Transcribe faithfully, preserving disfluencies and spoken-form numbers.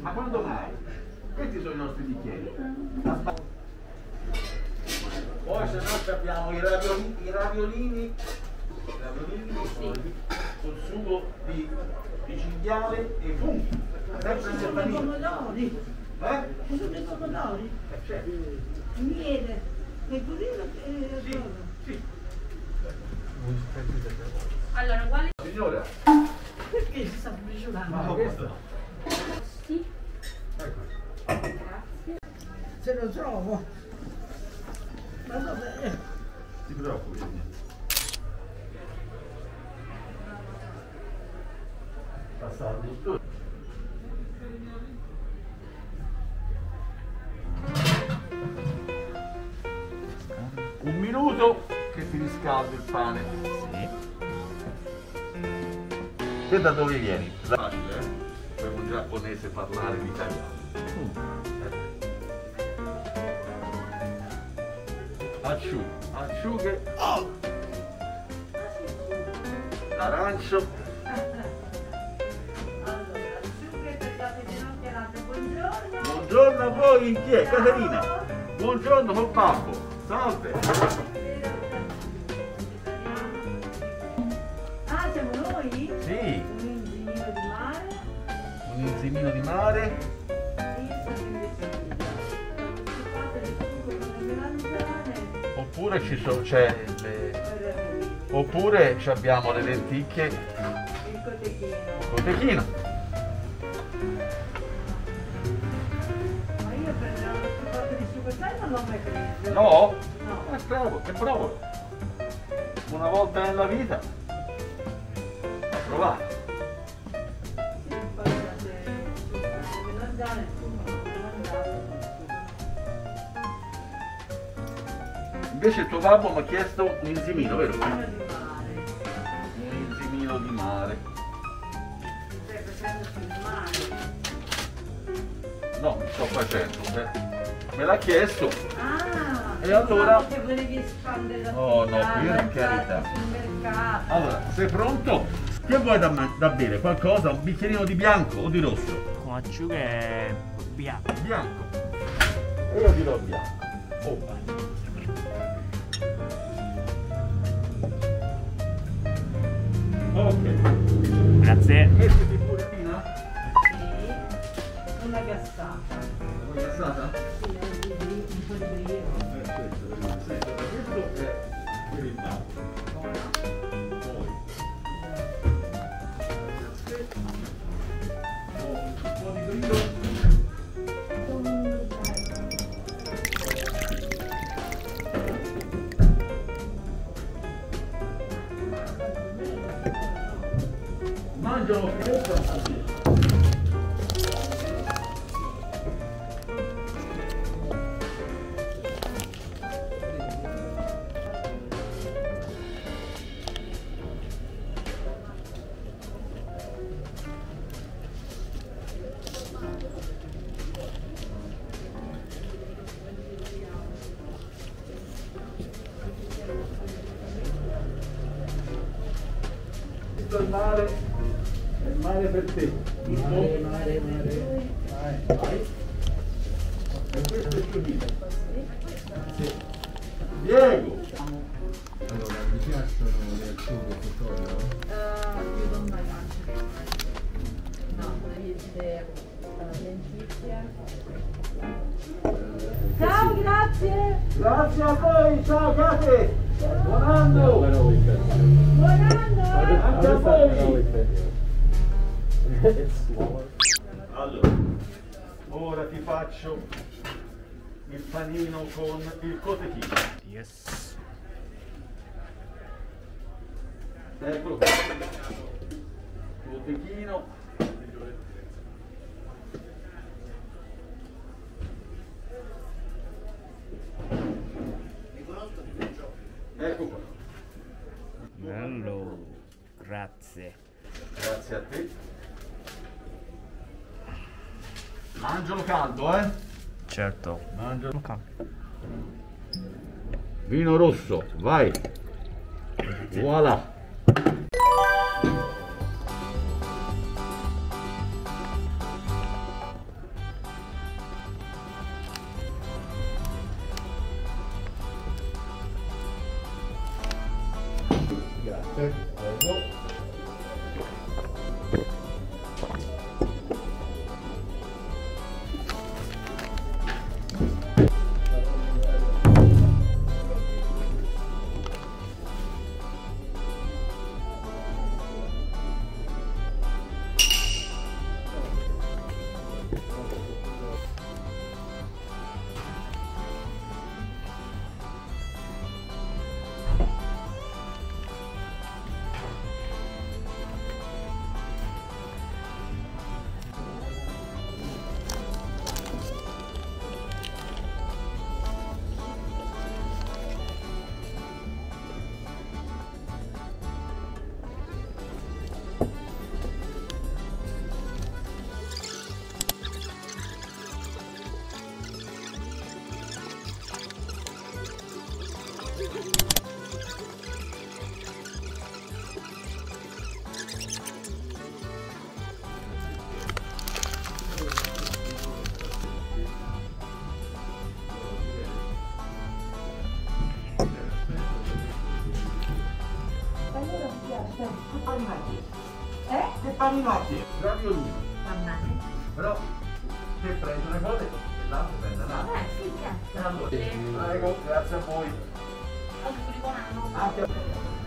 Ma quando mai? Questi sono i nostri bicchieri. Poi se no abbiamo i raviolini, i raviolini, i raviolini sì. Col sugo di, di cinghiale e funghi. Sempre nel panino. Pomodori. Eh? Ci sono i pomodori. Eh, certo. Miele. Pecorino e Sì, raviolo. sì. Allora, quale? Signora. Perché si sta briciolando? Ma questo? Sì. Ecco. Grazie. Se lo trovo. Ma dov'è? Ti preoccupi. Passando tutto. Un minuto che ti riscaldo il pane. Sì. Te da dove vieni? Facile, eh? Per un giapponese parlare l'italiano. Mm. Acciughe, acciughe, l'arancio. Allora, asciughe per la pedinocchialata, buongiorno. Buongiorno a voi, chi è? Caterina. Buongiorno col babbo. Salve. Ah, siamo noi? Sì, Un inzimino di mare. un insimino di mare. Oppure ci sono, c'è le... Oppure ci abbiamo le lenticchie. Il cotechino. Cotechino. Ma io prenderò lo scopato di sugo, sai, non l'ho mai preso. No? No. Ma provo, che provo. Una volta nella vita. Ho provato. Sì, poi se deve mangiare, insomma, deve mangiare. Invece il tuo babbo mi ha chiesto un insimino, vero? Inzimino di mare. Un insimino di mare. Stai facendo sul mare. No, mi sto facendo. eh. Me l'ha chiesto. Ah! E allora? Che volevi espandere la Oh, no, attività, io per lanciarti carità. sul mercato. Allora, sei pronto? Che vuoi da, man- da bere? Qualcosa? Un bicchierino di bianco o di rosso? Con acciughe bianche. Bianco. E io dirò bianco. Oh. Ok. Grazie. Mettiti pure Pina? Sì, una gassata. Una gassata? Sì, un po' di brio. Perfetto, senti, questo è per il babbo. Poi. Oh, un po' di brio. Mangiano più così. Il mare, il mare per te. Mare, mare, mare. Vai, vai. E questo è il giudizio. Sì. Diego. Allora, vi piacciono le acciughe Vittorio? Più con bagaggi. No, volete lenticchie. Ciao, grazie. Grazie a voi, ciao Kate. Buon anno. Buon anno. Anche a voi. Allora, ora ti faccio il panino con il cotechino. Yes. Eccolo qua. Cotechino. Ecco qua. Bello. Grazie. Grazie a te. Mangialo caldo, eh? Certo. Mangialo. Ok. Vino rosso, vai. Voilà. Prego. Che paninacci? Eh? Che paninacci? Raviolini. Va bene. Però te prendi una cosa e l'altro prende l'altra. Eh sì, certo. E allora, prego, grazie a voi. Auguri buon anno. Anche a voi.